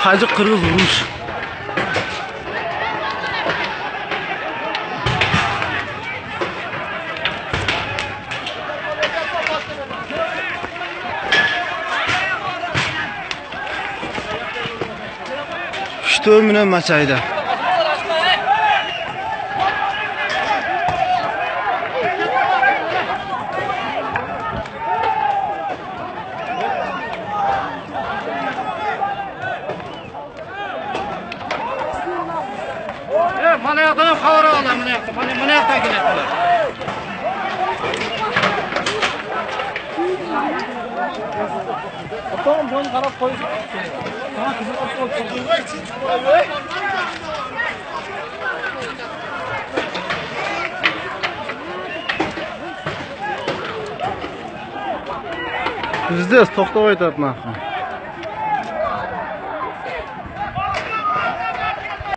Tacik Qirg'iz urush. Что меня мачайда? Mana yoqdan ham xabar olaman, mana yoqda. Mana yoqdan kelyaptilar. Otam buni qarab qo'yib. Здесь to'xtab o'tyapman.